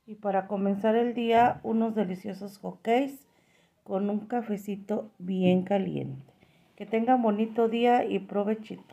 Y para comenzar el día, unos deliciosos hotcakes con un cafecito bien caliente. Que tengan bonito día y provechito.